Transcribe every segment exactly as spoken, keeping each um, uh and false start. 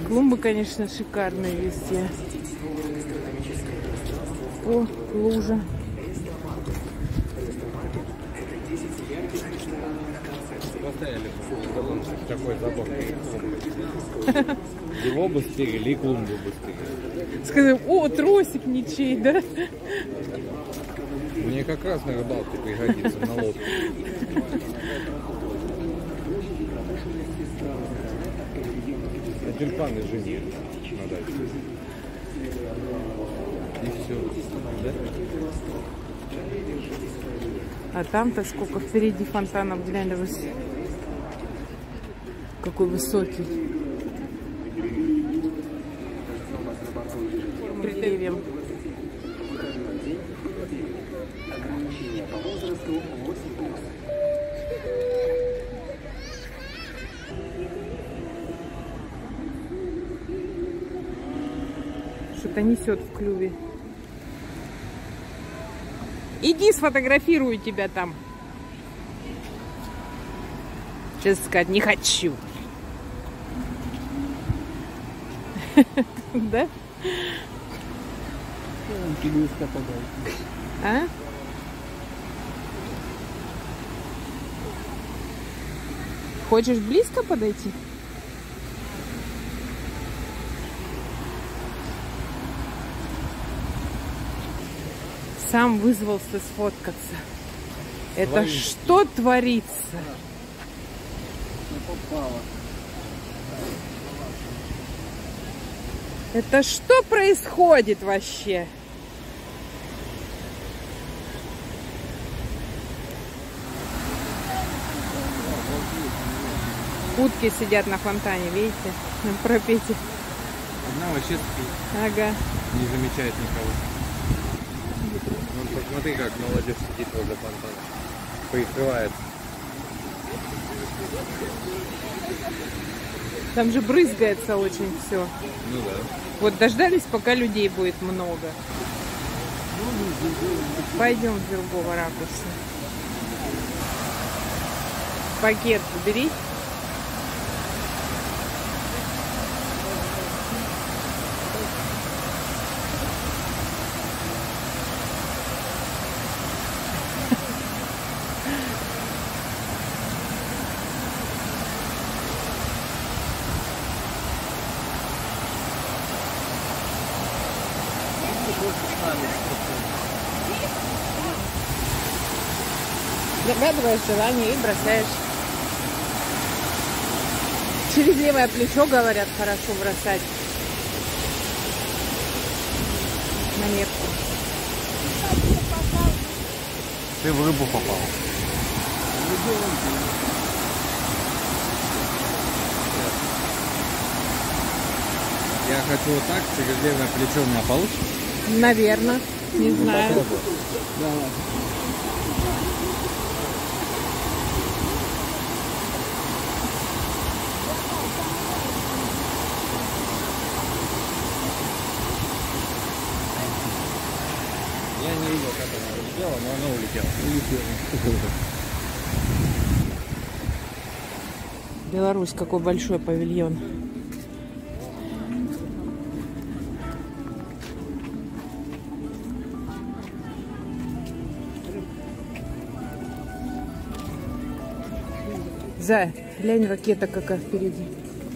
Клумбы, конечно, шикарные везде. О, лужа. Поставили такой забор. Его бы стерили, и клумбу бы стерили. Сказал, о, тросик ничей, да? Мне как раз на рыбалке пригодится, на лодке. А тюльпаны же нет на даче. И все. Да? А там-то сколько впереди фонтанов, глянь, какой высокий. Деревьям. Что-то несет в клюве. Иди, сфотографирую тебя там. Сейчас сказать, не хочу. Да? А? Хочешь близко подойти? Сам вызвался сфоткаться. Это Творится. что творится? Это что происходит вообще? Утки сидят на фонтане, видите? На пропите. Одна вообще спит. Ага. Не замечает никого. Ну, посмотри, как молодежь сидит возле фонтана. Прикрывается. Там же брызгается очень все. Ну да. Вот дождались, пока людей будет много. Пойдем с другого ракурса. Пакет убери. Загадываешь желание и бросаешь. Через левое плечо, говорят, хорошо бросать монетку. Ты в рыбу попал. Я хочу вот так, через левое плечо у меня получится? Наверное, не знаю. Попробуй. Я не видел, как она улетела, но она улетела. Улетела. Беларусь, какой большой павильон. Зая, глянь, ракета какая впереди.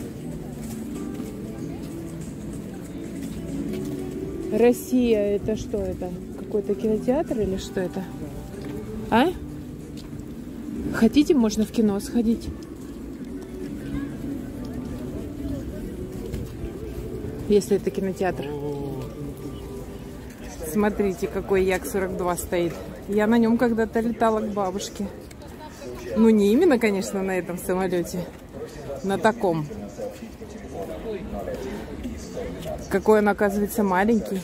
Россия, это что это? Какой-то кинотеатр или что это? А? Хотите, можно в кино сходить. Если это кинотеатр. Смотрите, какой Як сорок два стоит. Я на нем когда-то летала к бабушке. Ну, не именно, конечно, на этом самолете. На таком. Какой он, оказывается, маленький.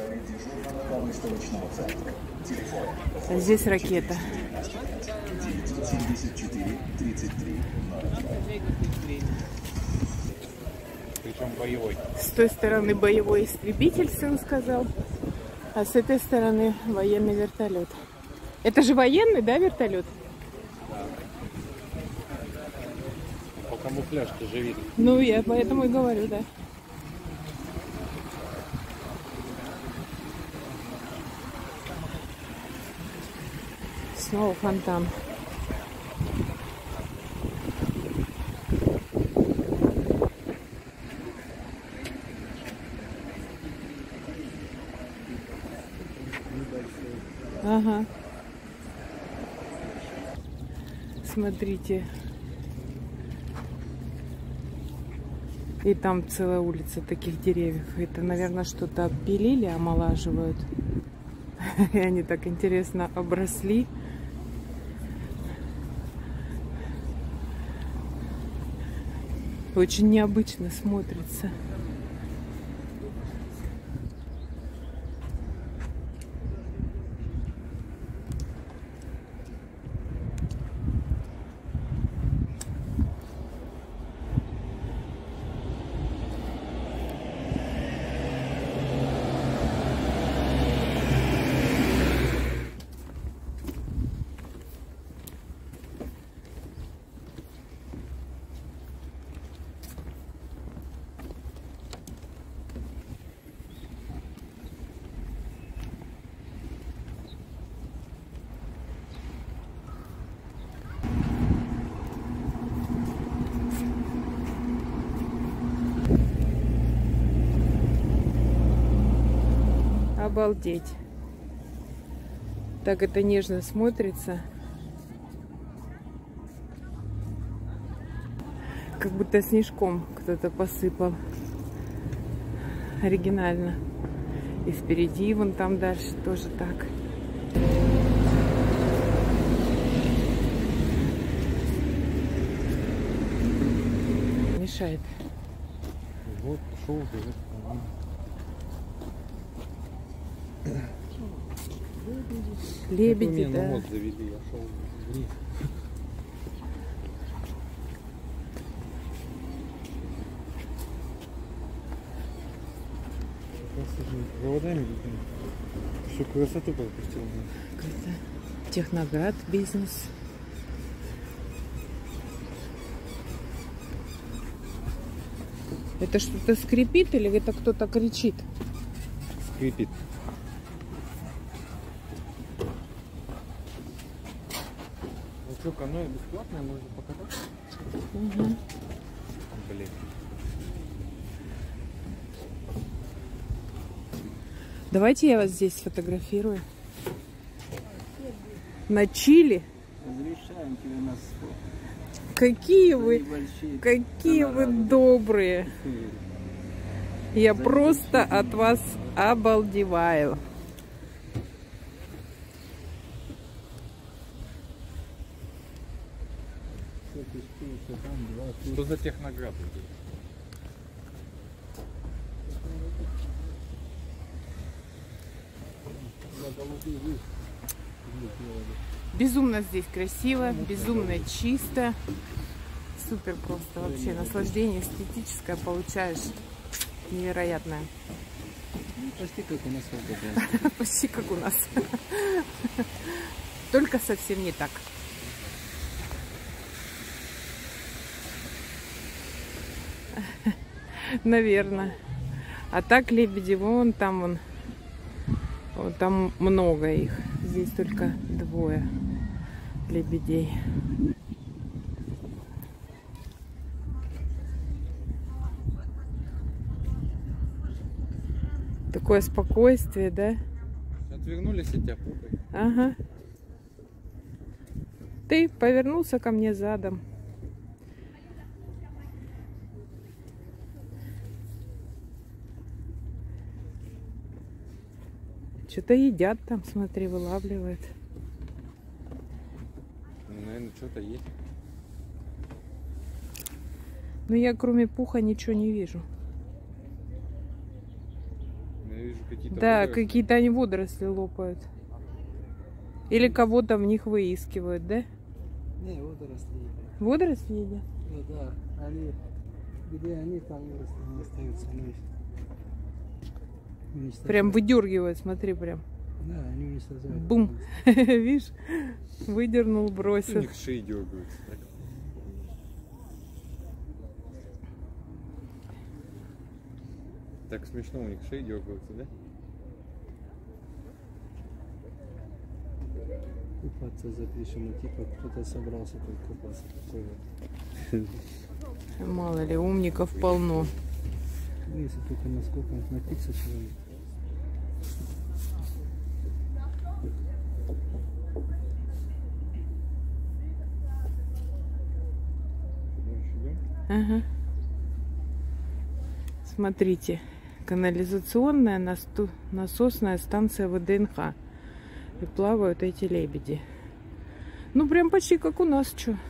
А здесь ракета. Причем боевой. С той стороны боевой истребитель, сын сказал. А с этой стороны военный вертолет. Это же военный, да, вертолет? По камуфляжке же видно. Ну, я поэтому и говорю, да. снова фонтан. Ага. Смотрите. И там целая улица таких деревьев. Это, наверное, что-то обпилили, омолаживают. И они так интересно обросли. Очень необычно смотрится. Обалдеть. Так это нежно смотрится. Как будто снежком кто-то посыпал. Оригинально. И впереди, вон там дальше тоже так. Мешает. Вот, шел, Лебеди, да. На мост завели, я шел вниз. Проводами всю красоту пропустил. Какой-то Техноград бизнес. Это что-то скрипит или это кто-то кричит? Скрипит. Ну что, каноэ бесплатное, можно покататься? Угу. Блин. Давайте я вас здесь сфотографирую. На чили? Разрешаем тебе на сто. Какие вы, Небольшие какие вы гонорары. добрые. Я За просто небольшие от вас обалдеваю. Что за Техноград? Безумно здесь красиво, безумно чисто. Супер просто вообще. Наслаждение эстетическое получаешь. Невероятное. Ну, почти как у нас в Волгограде. Почти как у нас. Только совсем не так. Наверное. А так лебеди вон там вон. Вот там много их. Здесь только двое лебедей. Такое спокойствие, да? Отвернулись от тебя пукой. Ага. Ты повернулся ко мне задом. Что-то едят там, смотри, вылавливают. Ну, наверное, что-то есть. Но я кроме пуха ничего не вижу. Я вижу какие-то Да, водоросли. какие-то они водоросли лопают. Или кого-то в них выискивают, да? Не, водоросли едят. Водоросли едят? Ну да, они, где они, там не остаются. Они уничтожают. Прям выдергивают, смотри, прям. Да, они уничтожают. Бум. Видишь? Выдернул, У бросил. них шеи дергаются. Так. Так смешно, у них шеи дергаются, да? Купаться запишем, типа кто-то собрался тут купаться. Такой вот. Мало ли, умников полно. Ну, если только насколько напиться человек. Ага. Смотрите, канализационная насту... насосная станция ВДНХ. И плавают эти лебеди. Ну, прям почти как у нас, что.